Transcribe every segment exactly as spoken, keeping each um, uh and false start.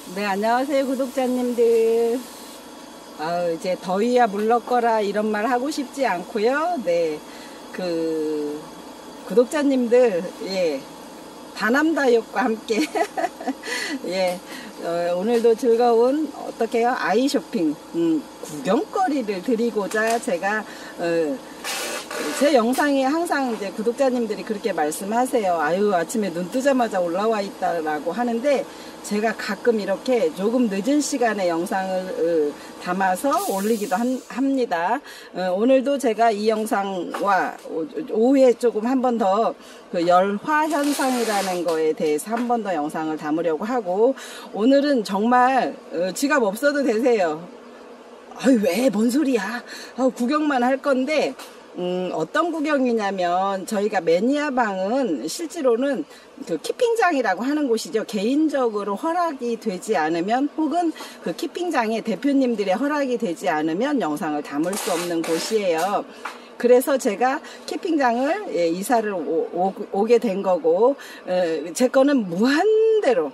네, 안녕하세요, 구독자님들. 아, 이제 더위야 물러거라 이런 말 하고 싶지 않고요. 네, 그 구독자님들, 예, 다남다육과 함께 예, 어, 오늘도 즐거운 어떻게요? 아이 쇼핑, 음, 구경거리를 드리고자 제가 어, 제 영상에 항상 이제 구독자님들이 그렇게 말씀하세요. 아유, 아침에 눈 뜨자마자 올라와 있다라고 하는데, 제가 가끔 이렇게 조금 늦은 시간에 영상을 어, 담아서 올리기도 한, 합니다. 어, 오늘도 제가 이 영상과 오후에 조금 한 번 더 그 열화 현상이라는 거에 대해서 한 번 더 영상을 담으려고 하고, 오늘은 정말 어, 지갑 없어도 되세요. 아유, 왜, 뭔 소리야. 아, 구경만 할 건데, 음, 어떤 구경이냐면, 저희가 매니아방은 실제로는 그 키핑장이라고 하는 곳이죠. 개인적으로 허락이 되지 않으면, 혹은 그 키핑장의 대표님들의 허락이 되지 않으면 영상을 담을 수 없는 곳이에요. 그래서 제가 키핑장을 예, 이사를 오, 오, 오게 된 거고, 에, 제 거는 무한대로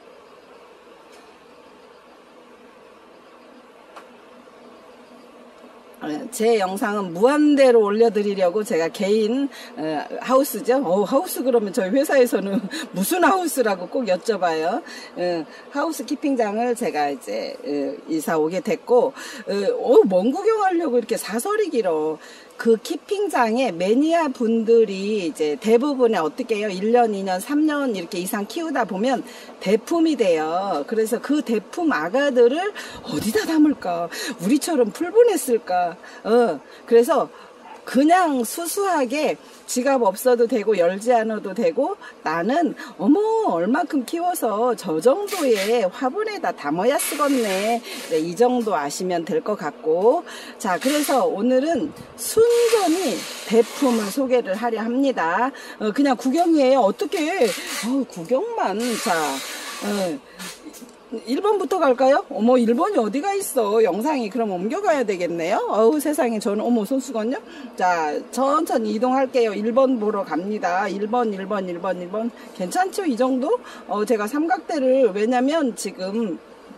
제 영상은 무한대로 올려드리려고 제가 개인 어, 하우스죠. 어, 하우스 그러면 저희 회사에서는 무슨 하우스라고 꼭 여쭤봐요. 어, 하우스 키핑장을 제가 이제 어, 이사 오게 됐고, 어, 먼 구경하려고 이렇게 사설이 길어. 그 키핑장에 매니아 분들이 이제 대부분의 어떻게 해요? 일 년, 이 년, 삼 년 이렇게 이상 키우다 보면 대품이 돼요. 그래서 그 대품 아가들을 어디다 담을까? 우리처럼 풀분했을까? 어, 그래서 그냥 수수하게 지갑 없어도 되고 열지 않아도 되고, 나는 어머 얼만큼 키워서 저 정도의 화분에다 담아야 쓰겠네. 네, 이 정도 아시면 될 것 같고, 자, 그래서 오늘은 순전히 대품을 소개를 하려 합니다. 어, 그냥 구경이에요. 어떻게 어, 구경만. 자, 어, 일 번부터 갈까요? 어머, 일 번이 어디가 있어? 영상이 그럼 옮겨가야 되겠네요. 어우, 세상에. 저는 어머, 손수건요? 자, 천천히 이동할게요. 일 번 보러 갑니다. 일 번, 일 번, 일 번, 일 번. 괜찮죠? 이 정도? 어, 제가 삼각대를, 왜냐면 지금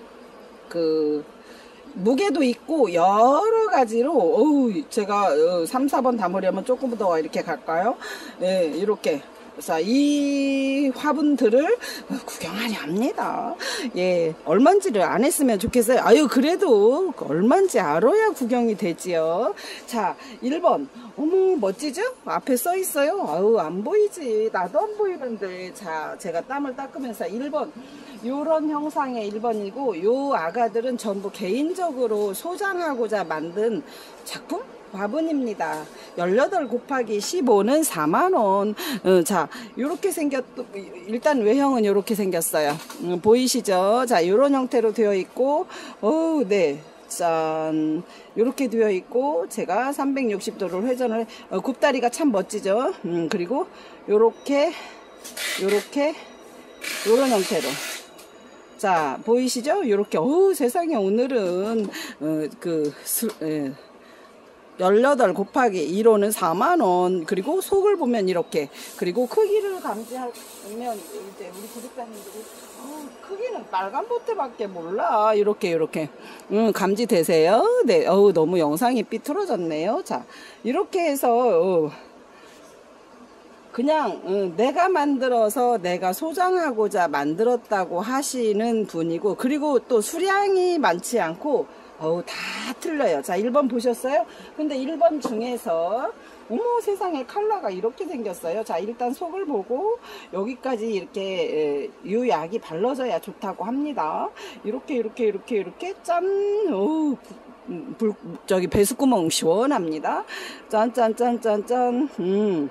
그 무게도 있고 여러 가지로, 어우, 제가 삼, 사 번 담으려면 조금 더 이렇게 갈까요? 예, 이렇게. 자, 이 화분들을 구경하려 합니다. 예, 얼만지를 안 했으면 좋겠어요. 아유, 그래도 얼만지 알아야 구경이 되지요. 자, 일 번. 어머, 멋지죠? 앞에 써 있어요. 아유, 안 보이지. 나도 안 보이는데. 자, 제가 땀을 닦으면서 일 번. 요런 형상의 일 번이고, 요 아가들은 전부 개인적으로 소장하고자 만든 작품? 화분입니다. 열여덟 곱하기 십오는 사만 원. 어, 자, 요렇게 생겼, 일단 외형은 요렇게 생겼어요. 음, 보이시죠? 자, 요런 형태로 되어 있고, 어우, 네. 짠. 요렇게 되어 있고, 제가 삼백육십 도를 회전을, 어, 굽다리가 참 멋지죠? 음, 그리고 요렇게, 요렇게, 요런 형태로. 자, 보이시죠? 요렇게, 어우, 세상에, 오늘은, 어, 그, 수, 예. 열여덟 곱하기 일호는 사만 원. 그리고 속을 보면 이렇게. 그리고 크기를 감지하면 이제 우리 구독자님들이 어, 크기는 빨간 보트밖에 몰라. 이렇게 이렇게 음, 감지되세요? 네. 어우, 너무 영상이 삐뚤어졌네요. 자, 이렇게 해서 어, 그냥 어, 내가 만들어서 내가 소장하고자 만들었다고 하시는 분이고, 그리고 또 수량이 많지 않고, 어우, 다 틀려요. 자, 일 번 보셨어요? 근데 일 번 중에서, 어머, 세상에 컬러가 이렇게 생겼어요. 자, 일단 속을 보고, 여기까지 이렇게, 이 약이 발라져야 좋다고 합니다. 이렇게, 이렇게, 이렇게, 이렇게, 짠! 어우, 불, 저기, 배수구멍 시원합니다. 짠, 짠, 짠, 짠, 짠. 음.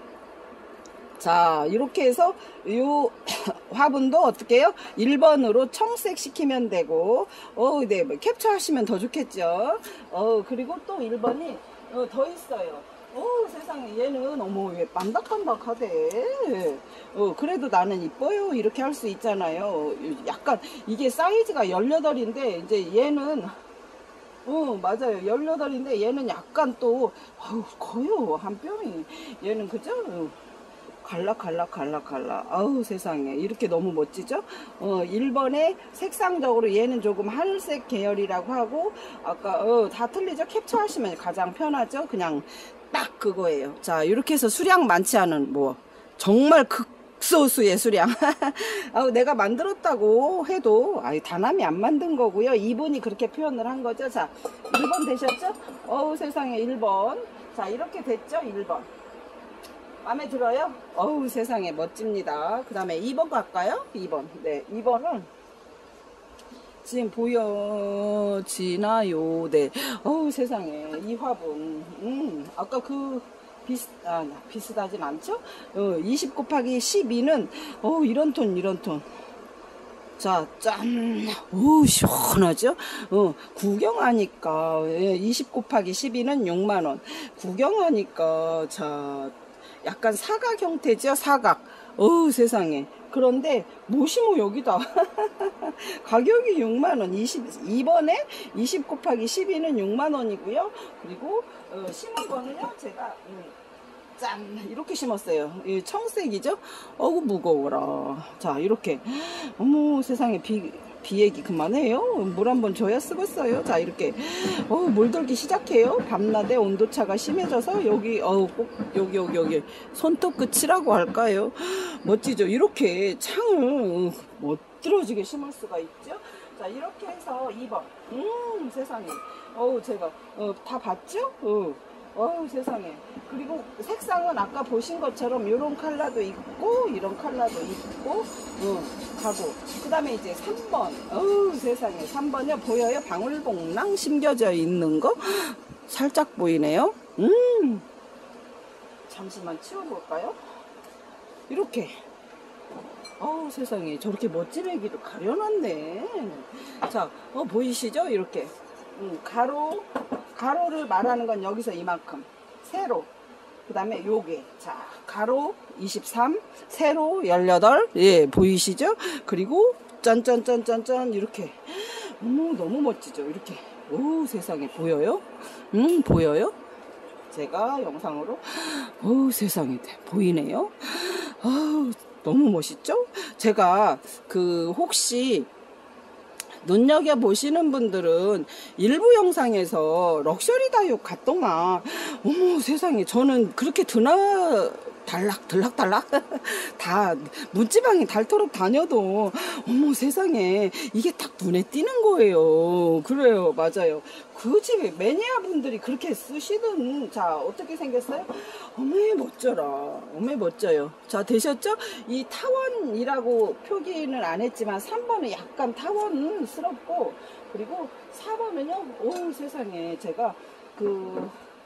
자, 이렇게 해서 요 화분도 어떻게 해요? 일 번으로 청색 시키면 되고, 어, 네, 뭐 캡처하시면 더 좋겠죠. 어, 그리고 또 일 번이 어, 더 있어요. 어, 세상에, 얘는 어머, 왜 반박반박하대. 어, 그래도 나는 이뻐요. 이렇게 할 수 있잖아요. 약간 이게 사이즈가 열여덟인데 이제 얘는 어, 맞아요. 열여덟인데 얘는 약간 또 어우, 커요. 한 뼘이. 얘는 그죠? 갈라 갈라 갈라 갈라. 아우 세상에 이렇게 너무 멋지죠. 어 일 번에 색상적으로 얘는 조금 하늘색 계열이라고 하고 아까 어, 다 틀리죠. 캡처하시면 가장 편하죠. 그냥 딱 그거예요. 자 이렇게 해서 수량 많지 않은 뭐 정말 극소수의 수량 아우 내가 만들었다고 해도 아유 다남이 안 만든 거고요. 이분이 그렇게 표현을 한 거죠. 자 일 번 되셨죠? 어우 세상에 일 번. 자 이렇게 됐죠. 일 번 마음에 들어요? 어우 세상에 멋집니다. 그 다음에 이 번 갈까요? 이 번. 네, 이 번은 지금 보여지나요? 네. 어우 세상에 이 화분 음 아까 그 비슷, 아, 비슷하진 않죠? 어, 이십 곱하기 십이는 어 이런 톤 이런 톤. 자, 짠! 오, 시원하죠? 어, 구경하니까, 예, 이십 곱하기 십이는 육만 원. 구경하니까, 자, 약간 사각 형태죠? 사각. 어우, 세상에. 그런데, 모시모 여기다. 가격이 육만 원. 이십이 번에 이십 곱하기 십이는 육만 원이고요. 그리고, 어, 심은 거는요, 제가, 음, 짠! 이렇게 심었어요. 이 청색이죠? 어구, 무거워라. 자, 이렇게. 어머, 세상에, 비, 비얘기 그만해요. 물 한번 줘야 쓰겠어요. 자, 이렇게. 어, 물들기 시작해요. 밤낮에 온도차가 심해져서, 여기, 어우, 꼭, 여기, 여기, 여기. 손톱 끝이라고 할까요? 멋지죠? 이렇게 창을 멋들어지게 심을 수가 있죠? 자, 이렇게 해서 이 번. 음, 세상에. 어우, 제가, 어, 다 봤죠? 어. 어우 세상에. 그리고 색상은 아까 보신 것처럼 이런 컬러도 있고 이런 컬러도 있고 어, 가고 그 다음에 이제 삼 번. 어우 세상에. 삼 번이요. 보여요? 방울봉랑 심겨져 있는 거 살짝 보이네요. 음 잠시만 치워볼까요? 이렇게. 어우 세상에. 저렇게 멋진 애기를 가려놨네. 자, 어 보이시죠? 이렇게 음, 가로 가로를 말하는 건 여기서 이만큼, 세로, 그 다음에 요게, 자, 가로 이십삼, 세로 십팔, 예, 보이시죠? 그리고 짠짠짠짠짠, 이렇게. 어머, 너무 멋지죠? 이렇게. 오, 세상에, 보여요? 음, 보여요? 제가 영상으로, 오, 세상에, 보이네요? 아, 너무 멋있죠? 제가, 그, 혹시, 눈여겨보시는 분들은 일부 영상에서 럭셔리 다육 갔더만 어머 세상에 저는 그렇게 드나 달락 들락달락 다 문지방이 닳도록 다녀도 어머 세상에 이게 딱 눈에 띄는 거예요. 그래요. 맞아요. 그 집에 매니아 분들이 그렇게 쓰시던. 자 어떻게 생겼어요? 어메 멋져라. 어메 멋져요. 자 되셨죠? 이 타원이라고 표기는 안 했지만 삼 번은 약간 타원스럽고 그리고 사 번은요 오 세상에 제가 그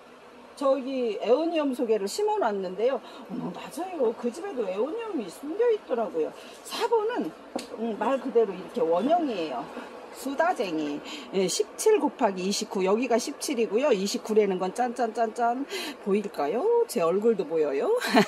저기 에오니엄 소개를 심어 놨는데요. 어머 맞아요. 그 집에도 에오니엄이 숨겨 있더라고요. 사 번은 음, 말 그대로 이렇게 원형이에요. 수다쟁이. 예, 십칠 곱하기 이십구. 여기가 십칠이고요. 이십구라는 건 짠짠짠짠. 보일까요? 제 얼굴도 보여요.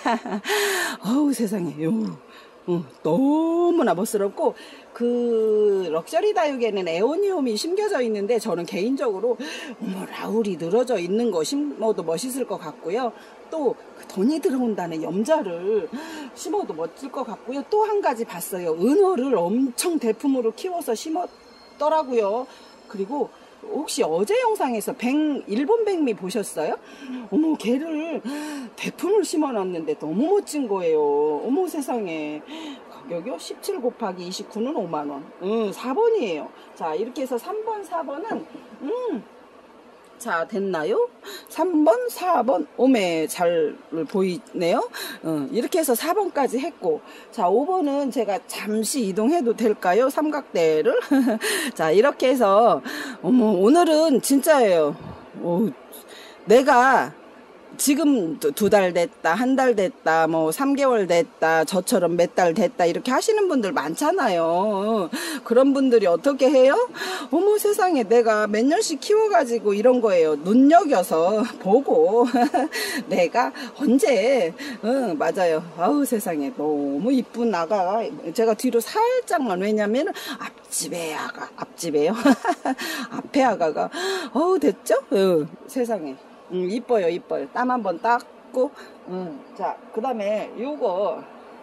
어우 세상에. 요. 어, 너무나 멋스럽고 그 럭셔리 다육에는 에오니움이 심겨져 있는데 저는 개인적으로 어머 라울이 늘어져 있는 거 심어도 멋있을 것 같고요. 또 돈이 들어온다는 염자를 심어도 멋질 것 같고요. 또 한 가지 봤어요. 은어를 엄청 대품으로 키워서 심었더라고요. 그리고 혹시 어제 영상에서 백, 일본 백미 보셨어요? 어머 걔를 대품을 심어놨는데 너무 멋진 거예요. 어머 세상에. 가격이요? 십칠 곱하기 이십구는 오만 원. 음, 사 번이에요. 자 이렇게 해서 삼 번 사 번은 음, 자 됐나요? 삼 번 사 번 오메 잘 보이네요. 어, 이렇게 해서 사 번까지 했고 자 오 번은 제가 잠시 이동해도 될까요? 삼각대를. 자 이렇게 해서 어머 오늘은 진짜예요. 오, 내가 지금 두 달 됐다, 한 달 됐다, 뭐 삼 개월 됐다, 저처럼 몇 달 됐다 이렇게 하시는 분들 많잖아요. 그런 분들이 어떻게 해요? 어머 세상에 내가 몇 년씩 키워가지고 이런 거예요. 눈여겨서 보고 내가 언제 응 맞아요. 아우 세상에 너무 이쁜 아가. 제가 뒤로 살짝만 왜냐면 앞집에 아가 앞집에요. 앞에 아가가 어우 됐죠? 응, 세상에. 음, 이뻐요, 이뻐요. 땀 한번 닦고, 됐고, 음, 자, 그 다음에 요거,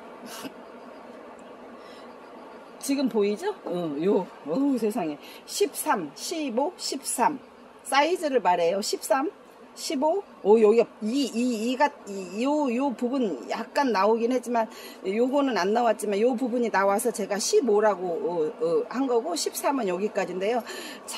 지금 보이죠? 어, 요, 어우, 세상에. 십삼, 십오, 십삼. 사이즈를 말해요. 십삼, 십오, 오, 여기가, 이, 이, 이가, 이, 요, 요 부분 약간 나오긴 했지만, 요거는 안 나왔지만, 요 부분이 나와서 제가 십오라고, 어, 어, 한 거고, 십삼은 여기까지인데요. 자,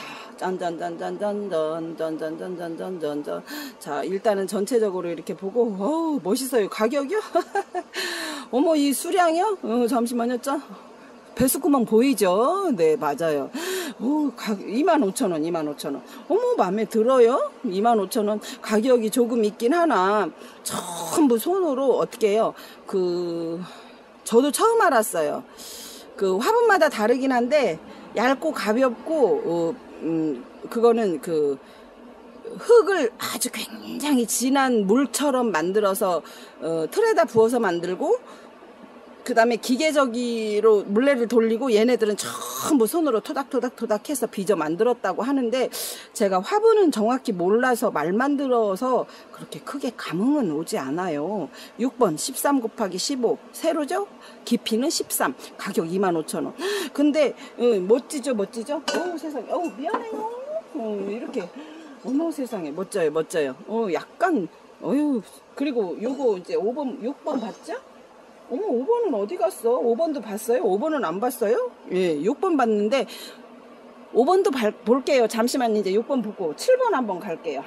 짠짠짠짠짠짠짠짠짠짠짠짠. 자, 일단은 전체적으로 이렇게 보고, 어우, 멋있어요. 가격이요? 어머, 이 수량이요? 어, 잠시만요, 짜. 배수구멍 보이죠? 네, 맞아요. 오, 이만 오천 원, 이만 오천 원. 어머, 마음에 들어요? 이만 오천 원. 가격이 조금 있긴 하나, 전부 손으로 어떻게 해요? 그, 저도 처음 알았어요. 그, 화분마다 다르긴 한데, 얇고 가볍고, 어, 음, 그거는 그, 흙을 아주 굉장히 진한 물처럼 만들어서, 어, 틀에다 부어서 만들고, 그 다음에 기계적으로 물레를 돌리고 얘네들은 전부 손으로 토닥토닥토닥 해서 빚어 만들었다고 하는데 제가 화분은 정확히 몰라서 말만 들어서 그렇게 크게 감흥은 오지 않아요. 육 번 십삼 곱하기 십오 세로죠? 깊이는 십삼, 가격 이만 오천 원. 근데 어, 멋지죠 멋지죠? 어우 세상에, 어우 미안해요. 어, 이렇게 어머 세상에 멋져요 멋져요. 어 약간 어휴. 그리고 요거 이제 오 번 육 번 봤죠? 어머, 오 번은 어디 갔어? 오 번도 봤어요? 오 번은 안 봤어요? 예, 육 번 봤는데, 오 번도 발, 볼게요. 잠시만 이제 육 번 보고, 칠 번 한번 갈게요.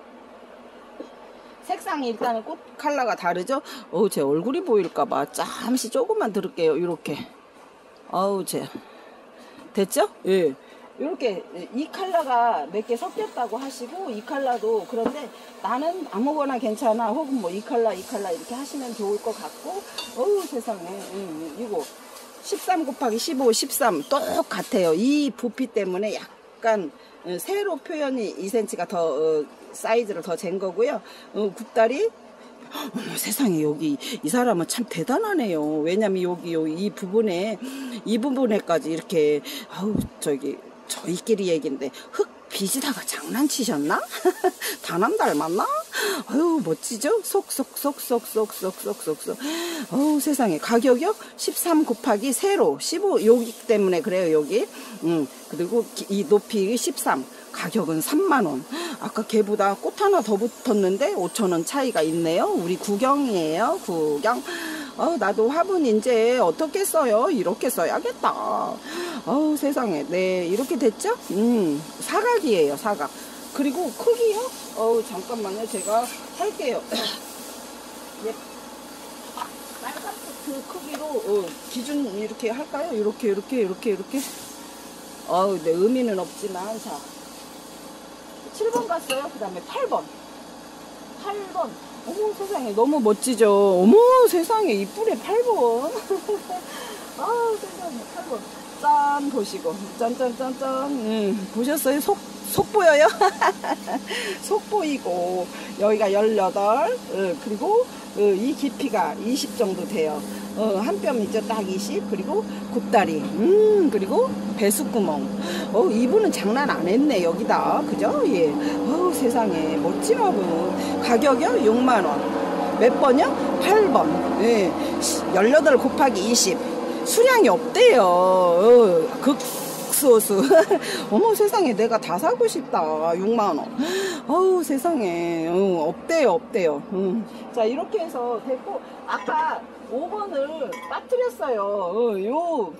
색상이 일단은 꽃 컬러가 다르죠? 어우, 제 얼굴이 보일까봐. 잠시 조금만 들을게요. 이렇게. 어우, 제. 됐죠? 예. 이렇게 이 컬러가 몇 개 섞였다고 하시고 이 컬러도 그런데 나는 아무거나 괜찮아 혹은 뭐 이 컬러 이 컬러 이렇게 하시면 좋을 것 같고 어우 세상에 음, 이거 십삼 곱하기 십오 십삼 똑같아요. 이 부피 때문에 약간 세로 표현이 이 센티미터가 더 어, 사이즈를 더 잰 거고요. 어, 굽다리 어머 세상에 여기 이 사람은 참 대단하네요. 왜냐면 여기 이 부분에 이 부분에까지 이렇게 아우 저기 저희끼리 얘기인데 흙 빚이다가 장난치셨나? 다남 닮았나? 아유 멋지죠? 속속속속속속속속속 어우 세상에 가격이요? 십삼 곱하기 세로 십오 여기 때문에 그래요 여기 음 그리고 이 높이 십삼 가격은 삼만 원. 아까 걔보다 꽃 하나 더 붙었는데 오천 원 차이가 있네요. 우리 구경이에요 구경. 어, 나도 화분 이제 어떻게 써요? 이렇게 써야겠다. 어우 세상에. 네 이렇게 됐죠? 음 사각이에요 사각. 그리고 크기요? 어우 잠깐만요 제가 할게요. 예. 빨간 그 크기로 어, 기준 이렇게 할까요? 이렇게 이렇게 이렇게 이렇게. 어우 네 의미는 없지만 자 칠 번 갔어요. 그 다음에 팔 번 팔 번 어머 세상에 너무 멋지죠. 어머 세상에 이쁘네 팔 번. 아 세상에 팔 번 짠 보시고 짠짠짠짠 음, 보셨어요? 속, 속 보여요? 속 보이고 여기가 열여덟 어, 그리고 어, 이 깊이가 이십 정도 돼요. 어, 한 뼘 있죠 딱 이십 그리고 굽다리 음 그리고 배수구멍 어 이분은 장난 안 했네 여기다 그죠? 예. 어우 세상에 멋진 화분. 가격이요? 육만 원. 몇 번이요? 팔 번. 예. 열여덟 곱하기 이십 수량이 없대요. 어, 극소수. 어머 세상에 내가 다 사고 싶다. 육만 원. 어우 세상에 어, 없대요 없대요. 음. 자 이렇게 해서 됐고 아까 오 번을 빠뜨렸어요. 어, 요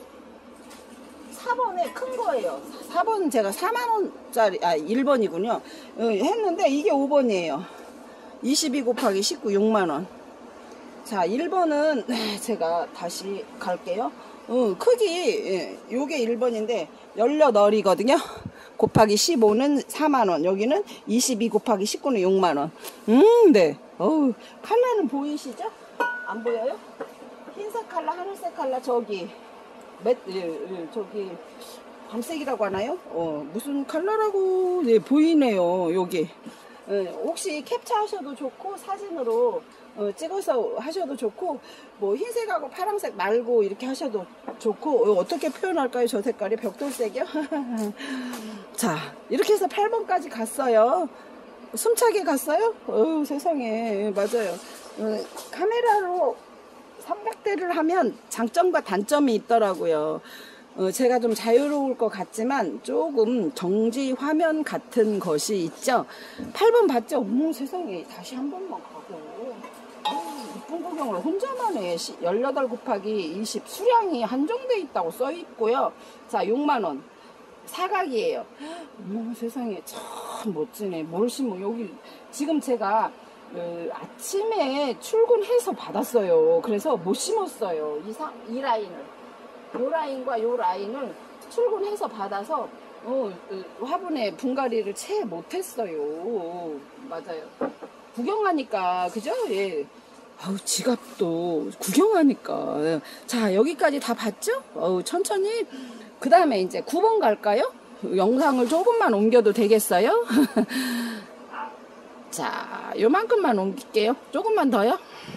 사 번에 큰 거예요. 사 번은 제가 사만 원짜리 아 일 번이군요. 어, 했는데 이게 오 번이에요. 이십이 곱하기 십구 육만 원. 자 일 번은 제가 다시 갈게요. 어, 크기 예, 요게 일 번인데 열여덟이거든요. 곱하기 십오는 사만 원. 여기는 이십이 곱하기 십구는 육만 원. 음, 네. 어우, 컬러는 보이시죠? 안 보여요? 흰색 컬러, 하늘색 컬러 저기 몇 저기 밤색이라고 하나요? 어, 무슨 컬러라고 네, 보이네요. 여기. 예, 혹시 캡처하셔도 좋고 사진으로 어, 찍어서 하셔도 좋고 뭐 흰색하고 파란색 말고 이렇게 하셔도 좋고 어, 어떻게 표현할까요? 저 색깔이 벽돌색이요? 자 이렇게 해서 팔 번까지 갔어요. 숨차게 갔어요? 어우 세상에 맞아요. 어, 카메라로 삼각대를 하면 장점과 단점이 있더라고요. 어, 제가 좀 자유로울 것 같지만 조금 정지 화면 같은 것이 있죠. 팔 번 봤죠? 어머 세상에, 다시 한 번만 가고. 어, 이쁜 구경을 혼자만 해. 십팔 곱하기 이십 수량이 한정돼 있다고 써 있고요. 자, 육만 원 사각이에요. 어머 세상에, 참 멋지네. 뭘 심어 여기. 지금 제가 그 아침에 출근해서 받았어요. 그래서 못 심었어요. 이, 사, 이 라인을. 요 라인과 요 라인을 출근해서 받아서 어, 그 화분에 분갈이를 채 못했어요. 맞아요. 구경하니까 그죠? 예. 아우 지갑도 구경하니까. 자 여기까지 다 봤죠? 어우 천천히. 그 다음에 이제 구 번 갈까요? 영상을 조금만 옮겨도 되겠어요? 자 요만큼만 옮길게요. 조금만 더요.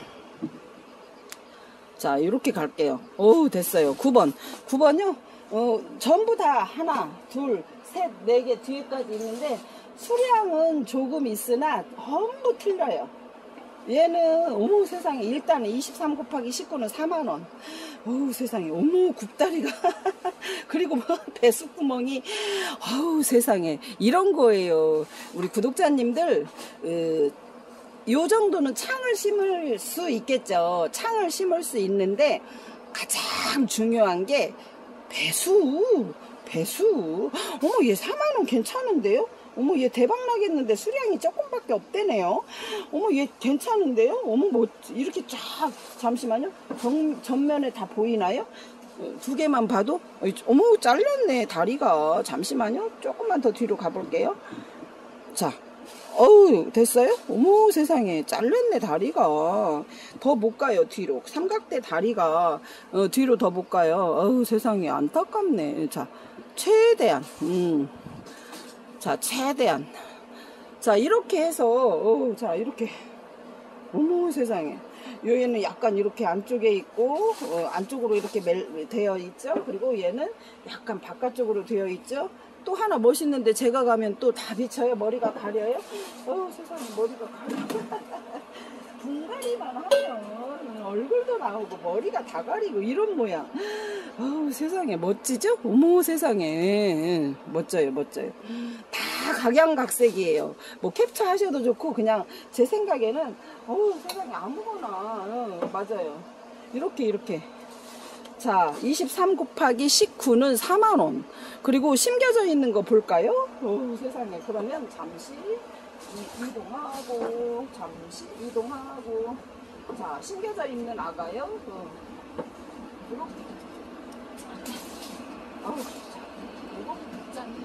자 이렇게 갈게요. 오 됐어요. 구 번 구 번요 어, 전부 다 하나 둘 셋 네 개 뒤에까지 있는데 수량은 조금 있으나 전부 틀려요. 얘는 어머 세상에, 일단은 이십삼 곱하기 십구는 사만 원. 어우 세상에, 어머 굽다리가 그리고 뭐 배수구멍이, 어우 세상에, 이런 거예요. 우리 구독자님들 으, 요 정도는 창을 심을 수 있겠죠. 창을 심을 수 있는데 가장 중요한 게 배수. 배수. 어머 얘 사만 원 괜찮은데요? 어머 얘 대박 나겠는데 수량이 조금밖에 없대네요. 어머 얘 괜찮은데요? 어머 뭐 이렇게 쫙, 잠시만요. 정, 전면에 다 보이나요? 두 개만 봐도 어머 잘렸네 다리가. 잠시만요. 조금만 더 뒤로 가볼게요. 자 어우 됐어요? 어머 세상에, 잘렸네 다리가. 더 못 가요 뒤로. 삼각대 다리가 어, 뒤로 더 못 가요. 어우 세상에, 안타깝네. 자 최대한 음. 자 최대한 자 이렇게 해서 어, 자 이렇게, 어머 세상에, 얘는 약간 이렇게 안쪽에 있고 어, 안쪽으로 이렇게 멜, 되어 있죠. 그리고 얘는 약간 바깥쪽으로 되어 있죠. 또 하나 멋있는데 제가 가면 또 다 비쳐요. 머리가 가려요. 어 세상에, 머리가 가려. 분갈이만 하면 얼굴도 나오고 머리가 다 가리고 이런 모양. 어우 세상에, 멋지죠? 어머 세상에, 멋져요 멋져요. 다 각양각색이에요. 뭐 캡처 하셔도 좋고 그냥 제 생각에는 어우 세상에, 아무거나 어, 맞아요. 이렇게 이렇게. 자 이십삼 곱하기 십구는 사만 원. 그리고 심겨져 있는 거 볼까요? 어우 세상에. 그러면 잠시 이동하고, 잠시 이동하고. 자 심겨져 있는 아가요. 어. 이렇게. 아우 자 이거 짠.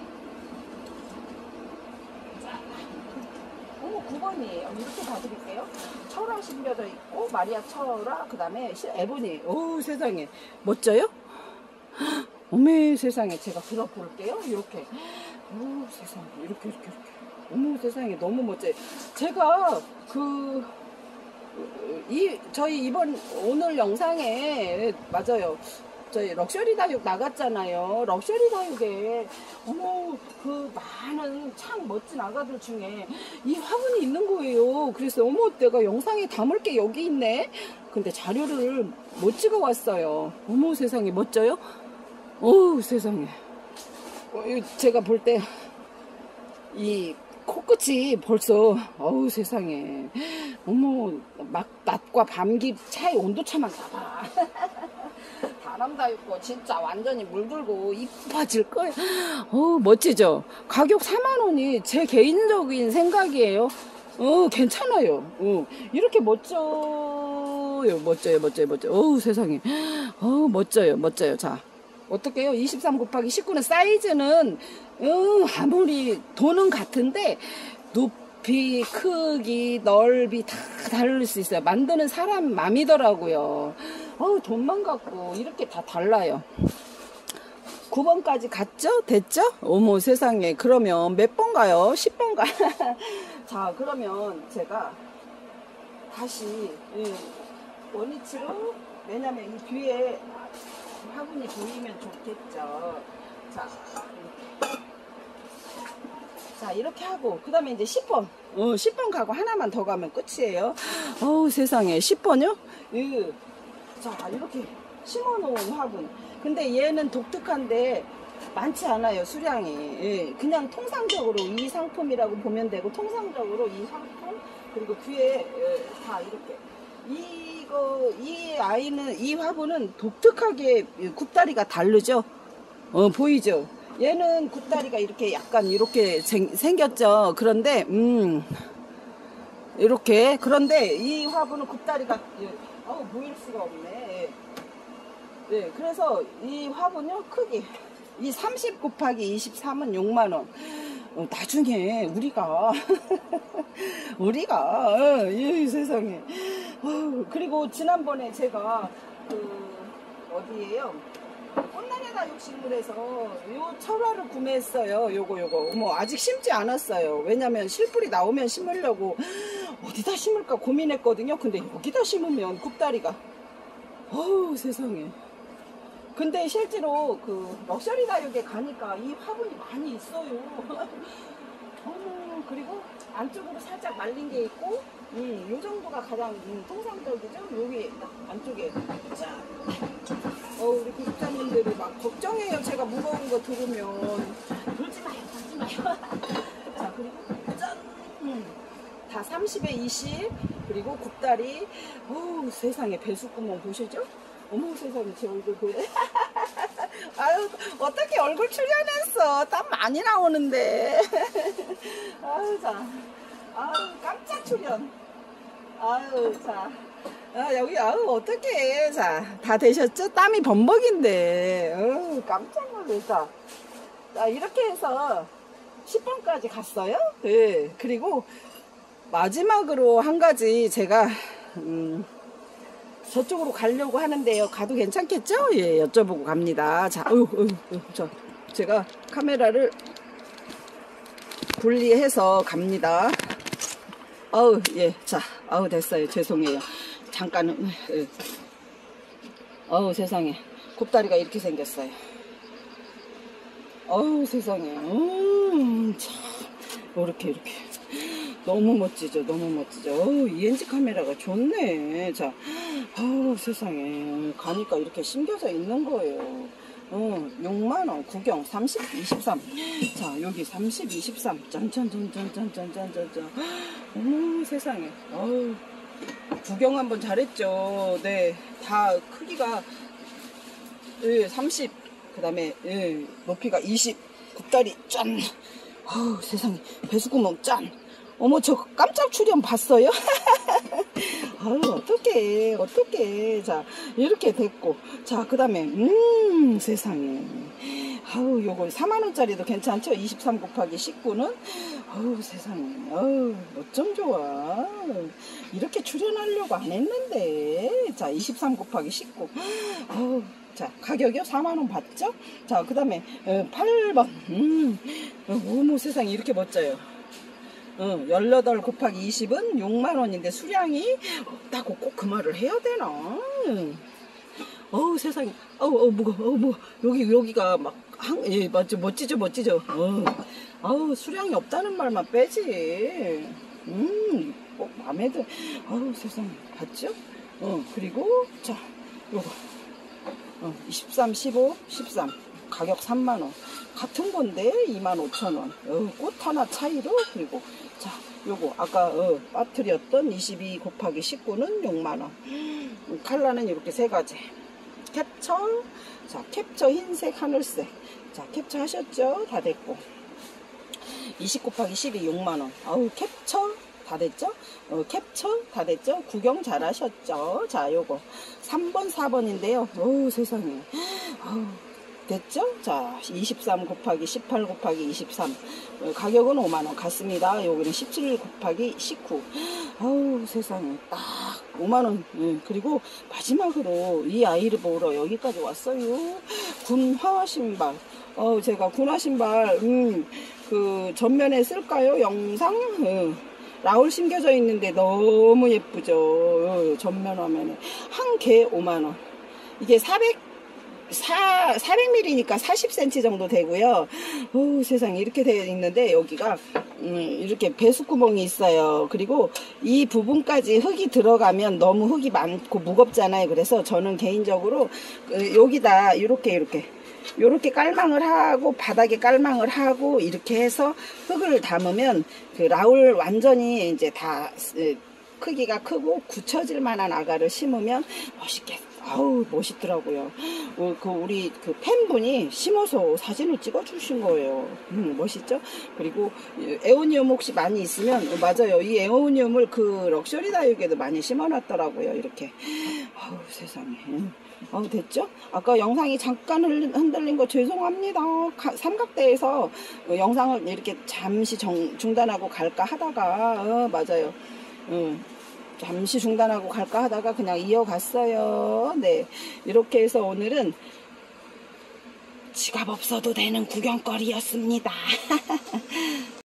자 어머 구 번이에요. 이렇게 봐드릴게요. 철화 심겨져 있고, 마리아 철화, 그 다음에 에보니. 오 세상에, 멋져요? 어메 세상에, 제가 들어볼게요. 이렇게. 오 세상에, 이렇게 이렇게 이렇게. 어머 세상에, 너무 멋져요. 제가 그 이 저희 이번 오늘 영상에 맞아요. 저희 럭셔리 다육 나갔잖아요. 럭셔리 다육에 어머 그 많은 참 멋진 아가들 중에 이 화분이 있는 거예요. 그래서 어머 내가 영상에 담을 게 여기 있네. 근데 자료를 못 찍어 왔어요. 어머 세상에, 멋져요? 어우 세상에. 어, 제가 볼 때 이 코끝이 벌써, 어우 세상에, 어머 막 낮과 밤기 차이 온도차만 봐봐. 다람다육거 진짜 완전히 물들고 이뻐질 거예요. 어우 멋지죠? 가격 사만 원이 제 개인적인 생각이에요. 어 괜찮아요. 어 이렇게 멋져요. 멋져요 멋져요 멋져요. 어우 세상에, 어우 멋져요 멋져요. 자 어떻게 해요? 이십삼 곱하기 십구는 사이즈는 음, 아무리 돈은 같은데 높이, 크기, 넓이 다 다를 수 있어요. 만드는 사람 맘이더라고요. 어, 돈만 갖고 이렇게 다 달라요. 구 번까지 갔죠? 됐죠? 어머 세상에, 그러면 몇 번 가요? 십 번 가. 자 그러면 제가 다시 원위치로, 왜냐면 이 뒤에 화분이 보이면 좋겠죠. 자, 이렇게. 자, 이렇게 하고, 그 다음에 이제 십 번. 어, 십 번 가고 하나만 더 가면 끝이에요. 어우, 세상에. 십 번요? 예. 자, 이렇게 심어놓은 화분. 근데 얘는 독특한데, 많지 않아요, 수량이. 예. 그냥 통상적으로 이 상품이라고 보면 되고, 통상적으로 이 상품, 그리고 뒤에, 예, 다 이렇게. 이거, 이 아이는, 이 화분은 독특하게 굽다리가 다르죠? 어, 보이죠? 얘는 굽다리가 이렇게 약간 이렇게 생, 생겼죠. 그런데 음 이렇게 그런데 이 화분은 굽다리가 어 보일 수가 없네. 네, 그래서 이 화분요 크기 이 삼십 곱하기 이십삼은 육만 원. 어, 나중에 우리가 우리가 어, 이 세상에. 어, 그리고 지난번에 제가 그 어디에요? 꽃나래 다육식물에서 요 철화를 구매했어요. 요거 요거 뭐 아직 심지 않았어요. 왜냐면 실뿌리 나오면 심으려고 어디다 심을까 고민했거든요. 근데 여기다 심으면 굽다리가 어우 세상에. 근데 실제로 그 럭셔리 다육에 가니까 이 화분이 많이 있어요. 어, 그리고 안쪽으로 살짝 말린 게 있고 음, 요 정도가 가장 음, 통상적이죠. 여기 안쪽에 자. 어, 우리 구독자님들이 막 걱정해요. 제가 무거운 거 들으면. 들지 마요, 들지 마요. 자, 그리고 짠! 음, 다 삼십에 이십. 그리고 굽다리. 오, 세상에 배수구멍 보시죠? 어머, 세상에 제 얼굴 보여. 아유, 어떻게 얼굴 출연했어. 땀 많이 나오는데. 아유, 자. 아유, 깜짝 출연. 아유, 자. 아, 여기, 아우, 어떡해. 자, 다 되셨죠? 땀이 범벅인데. 어, 깜짝 놀랐다. 자, 이렇게 해서 십 번까지 갔어요. 네. 그리고 마지막으로 한 가지 제가, 음, 저쪽으로 가려고 하는데요. 가도 괜찮겠죠? 예, 여쭤보고 갑니다. 자, 어휴, 어휴, 어휴, 저, 제가 카메라를 분리해서 갑니다. 어우, 예, 자, 어우, 됐어요. 죄송해요. 잠깐은, 예. 어우, 세상에. 굽다리가 이렇게 생겼어요. 어우, 세상에. 음, 참. 이렇게, 이렇게. 너무 멋지죠? 너무 멋지죠? 어우, 이엔지 카메라가 좋네. 자, 어우, 세상에. 가니까 이렇게 심겨져 있는 거예요. 어, 육만 원, 구경, 삼십, 이십삼. 자, 여기 삼십, 이십삼. 짠짠짠짠짠짠짠짠짠. 어머, 세상에. 어우. 구경 한번 잘했죠. 네, 다 크기가 예, 삼십, 그 다음에 예, 높이가 이십, 굽다리 짠. 어우, 세상에 배수구멍 짠. 어머, 저 깜짝 출연 봤어요? 아유, 어떡해 어떡해. 자, 이렇게 됐고, 자, 그 다음에 음 세상에. 아우, 요거 사만 원짜리도 괜찮죠? 이십삼 곱하기 십구는 아우, 세상에. 아우, 어쩜 좋아. 이렇게 출연하려고 안 했는데. 자, 이십삼 곱하기 십구. 아우, 자, 가격이요? 사만 원 받죠? 자, 그 다음에 팔 번. 음, 어머, 세상에 이렇게 멋져요. 어, 십팔 곱하기 이십은 육만 원인데 수량이 없다고 꼭 그 말을 해야 되나? 어우, 세상에. 어우, 어우, 무거워. 어우, 무거워. 여기, 여기가 막, 한, 예, 맞죠? 멋지죠, 멋지죠? 어우, 아우, 수량이 없다는 말만 빼지. 음, 꼭 마음에 들. 어우, 세상에. 봤죠? 어, 그리고, 자, 요거. 어, 이십삼, 십오, 십삼. 가격 삼만 원. 같은 건데, 이만 오천 원. 어, 꽃 하나 차이로, 그리고, 자, 요거, 아까, 어, 빠뜨렸던 이십이 곱하기 십구는 육만 원. 음, 컬러는 이렇게 세 가지. 캡처, 자, 캡처 흰색, 하늘색. 자, 캡처 하셨죠? 다 됐고. 이십 곱하기 십이 육만 원. 아우, 캡처 다 됐죠? 어, 캡처 다 됐죠? 구경 잘 하셨죠? 자, 요거. 삼 번, 사 번인데요. 어우, 세상에. 아우. 됐죠? 자, 이십삼 곱하기 십팔 곱하기 이십삼. 어, 가격은 오만 원 같습니다. 여기는 십칠 곱하기 십구. 아우, 세상에. 딱 오만 원. 예. 그리고 마지막으로 이 아이를 보러 여기까지 왔어요. 군화 신발. 어, 제가 군화 신발, 음, 그, 전면에 쓸까요? 영상? 어. 라울 심겨져 있는데 너무 예쁘죠? 어, 전면 화면에. 한 개 오만 원. 이게 사백 사, 사백 밀리미터니까 사십 센티미터 정도 되고요. 오, 세상에 이렇게 되어 있는데 여기가 음, 이렇게 배수구멍이 있어요. 그리고 이 부분까지 흙이 들어가면 너무 흙이 많고 무겁잖아요. 그래서 저는 개인적으로 그 여기다 이렇게 이렇게 요렇게 깔망을 하고 바닥에 깔망을 하고 이렇게 해서 흙을 담으면 그 라울 완전히 이제 다 크기가 크고 굳혀질 만한 아가를 심으면 멋있게, 아우 멋있더라고요. 어, 그 우리 그 팬분이 심어서 사진을 찍어 주신 거예요. 음, 멋있죠? 그리고 에오니움 혹시 많이 있으면, 어, 맞아요, 이 에오니움을 그 럭셔리 다육에도 많이 심어 놨더라고요. 이렇게. 아우 세상에. 음. 어, 됐죠? 아까 영상이 잠깐 흔들린 거 죄송합니다. 가, 삼각대에서 어, 영상을 이렇게 잠시 정, 중단하고 갈까 하다가, 어, 맞아요. 음, 잠시 중단하고 갈까 하다가 그냥 이어갔어요. 네. 이렇게 해서 오늘은 지갑 없어도 되는 구경거리였습니다.